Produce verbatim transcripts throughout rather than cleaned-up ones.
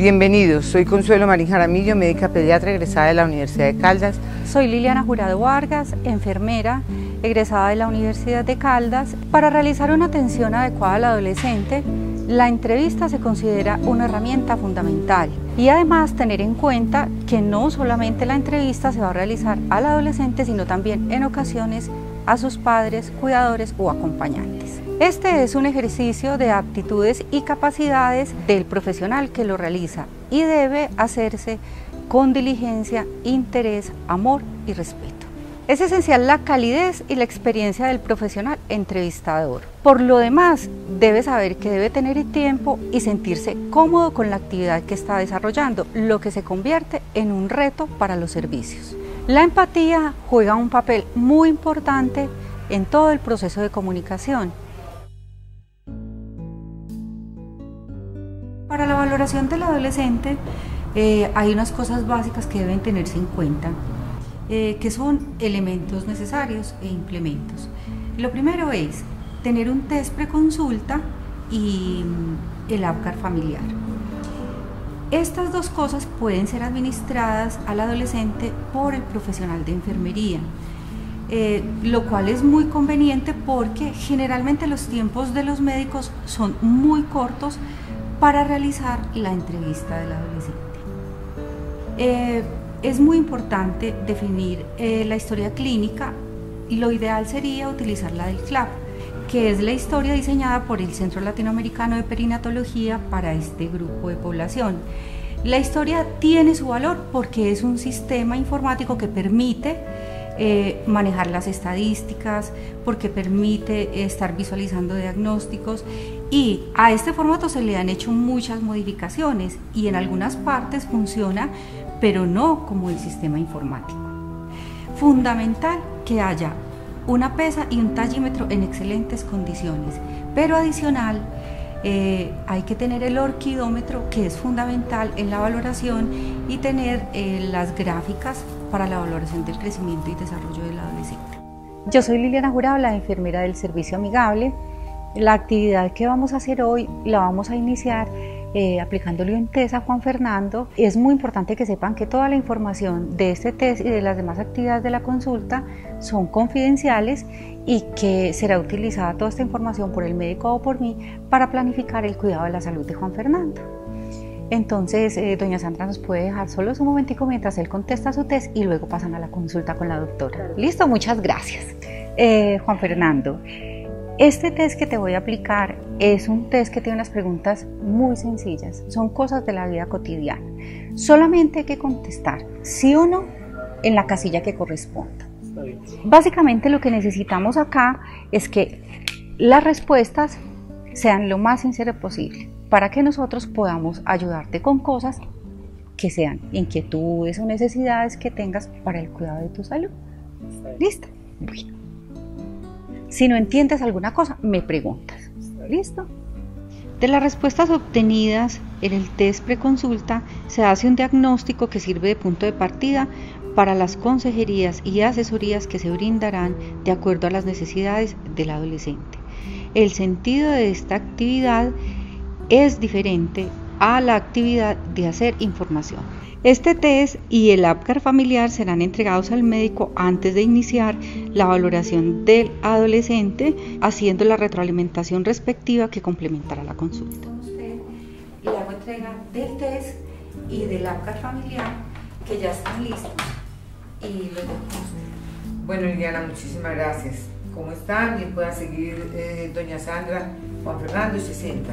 Bienvenidos, soy Consuelo Marín Jaramillo, médica pediatra egresada de la Universidad de Caldas. Soy Liliana Jurado Vargas, enfermera egresada de la Universidad de Caldas. Para realizar una atención adecuada al adolescente, la entrevista se considera una herramienta fundamental y además tener en cuenta que no solamente la entrevista se va a realizar al adolescente, sino también en ocasiones a sus padres, cuidadores o acompañantes. Este es un ejercicio de aptitudes y capacidades del profesional que lo realiza y debe hacerse con diligencia, interés, amor y respeto. Es esencial la calidez y la experiencia del profesional entrevistador. Por lo demás, debe saber que debe tener tiempo y sentirse cómodo con la actividad que está desarrollando, lo que se convierte en un reto para los servicios. La empatía juega un papel muy importante en todo el proceso de comunicación. Para la valoración del adolescente eh, hay unas cosas básicas que deben tenerse en cuenta, eh, que son elementos necesarios e implementos. Lo primero es tener un test preconsulta y el APGAR familiar. Estas dos cosas pueden ser administradas al adolescente por el profesional de enfermería, eh, lo cual es muy conveniente porque generalmente los tiempos de los médicos son muy cortos para realizar la entrevista del adolescente. Eh, es muy importante definir eh, la historia clínica y lo ideal sería utilizar la del C L A P, que es la historia diseñada por el Centro Latinoamericano de Perinatología para este grupo de población. La historia tiene su valor porque es un sistema informático que permite eh, manejar las estadísticas, porque permite estar visualizando diagnósticos, y a este formato se le han hecho muchas modificaciones y en algunas partes funciona, pero no como el sistema informático. Fundamental que haya una pesa y un tallímetro en excelentes condiciones, pero adicional eh, hay que tener el orquidómetro, que es fundamental en la valoración, y tener eh, las gráficas para la valoración del crecimiento y desarrollo del adolescente. Yo soy Liliana Jurado, la enfermera del Servicio Amigable. La actividad que vamos a hacer hoy la vamos a iniciar eh, aplicándole un test a Juan Fernando. Es muy importante que sepan que toda la información de este test y de las demás actividades de la consulta son confidenciales y que será utilizada toda esta información por el médico o por mí para planificar el cuidado de la salud de Juan Fernando. Entonces, eh, doña Sandra nos puede dejar solo un momentico mientras él contesta su test y luego pasan a la consulta con la doctora. Listo, muchas gracias. Eh, Juan Fernando, este test que te voy a aplicar es un test que tiene unas preguntas muy sencillas, son cosas de la vida cotidiana. Solamente hay que contestar sí o no en la casilla que corresponda. Básicamente lo que necesitamos acá es que las respuestas sean lo más sinceras posible para que nosotros podamos ayudarte con cosas que sean inquietudes o necesidades que tengas para el cuidado de tu salud. ¿Listo? Bueno. Si no entiendes alguna cosa, me preguntas. ¿Listo? De las respuestas obtenidas en el test preconsulta se hace un diagnóstico que sirve de punto de partida para las consejerías y asesorías que se brindarán de acuerdo a las necesidades del adolescente. El sentido de esta actividad es diferente a la actividad de hacer información. Este test y el APGAR familiar serán entregados al médico antes de iniciar la valoración del adolescente, haciendo la retroalimentación respectiva que complementará la consulta. Con usted le hago entrega del test y del APGAR familiar, que ya están listos, y los dejo con usted. Bueno, Liliana, muchísimas gracias. ¿Cómo están? Bien, pueda seguir eh, doña Sandra, Juan Fernando, y se sienta.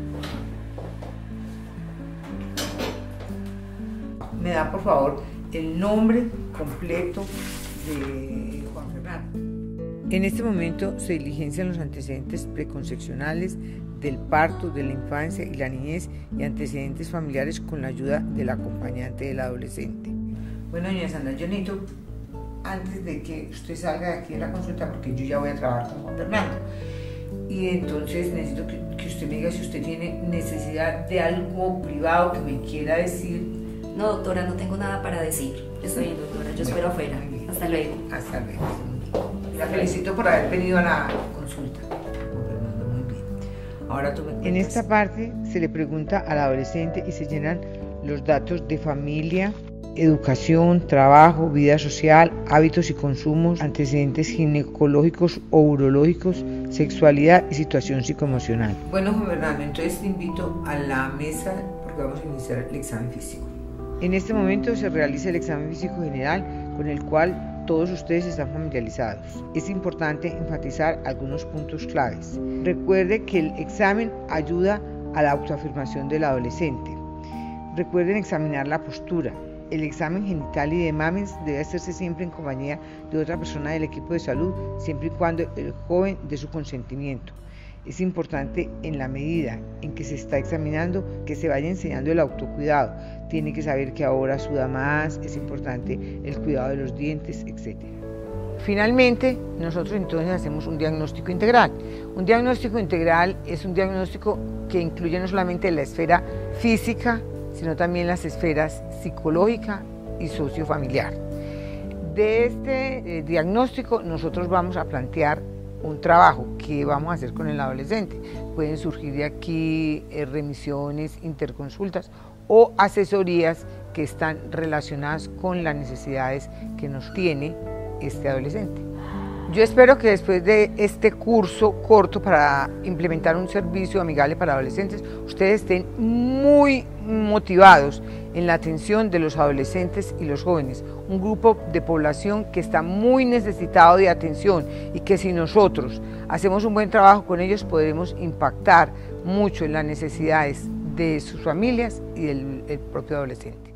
Me da, por favor, el nombre completo de Juan Fernando. En este momento se diligencian los antecedentes preconcepcionales del parto, de la infancia y la niñez y antecedentes familiares con la ayuda del acompañante del adolescente. Bueno, doña Sandra, yo necesito, antes de que usted salga de aquí de la consulta, porque yo ya voy a trabajar con Juan Fernando, y entonces necesito que, que usted me diga si usted tiene necesidad de algo privado que me quiera decir. No, doctora, no tengo nada para decir. Estoy bien, doctora, yo espero afuera. Hasta luego. Hasta luego. La felicito por haber venido a la consulta. Muy bien. Ahora tú me cuentas. En esta parte se le pregunta al adolescente y se llenan los datos de familia, educación, trabajo, vida social, hábitos y consumos, antecedentes ginecológicos o urológicos, sexualidad y situación psicoemocional. Bueno, Juan Bernardo, entonces te invito a la mesa porque vamos a iniciar el examen físico. En este momento se realiza el examen físico general con el cual todos ustedes están familiarizados. Es importante enfatizar algunos puntos claves. Recuerde que el examen ayuda a la autoafirmación del adolescente. Recuerden examinar la postura. El examen genital y de mames debe hacerse siempre en compañía de otra persona del equipo de salud, siempre y cuando el joven dé su consentimiento. Es importante en la medida en que se está examinando que se vaya enseñando el autocuidado. Tiene que saber que ahora suda más, es importante el cuidado de los dientes, etcétera. Finalmente, nosotros entonces hacemos un diagnóstico integral. Un diagnóstico integral es un diagnóstico que incluye no solamente la esfera física, sino también las esferas psicológica y sociofamiliar. De este eh, diagnóstico nosotros vamos a plantear un trabajo que vamos a hacer con el adolescente. Pueden surgir de aquí eh, remisiones, interconsultas o asesorías que están relacionadas con las necesidades que nos tiene este adolescente. Yo espero que después de este curso corto para implementar un servicio amigable para adolescentes, ustedes estén muy motivados en la atención de los adolescentes y los jóvenes, un grupo de población que está muy necesitado de atención y que si nosotros hacemos un buen trabajo con ellos podremos impactar mucho en las necesidades de sus familias y del el propio adolescente.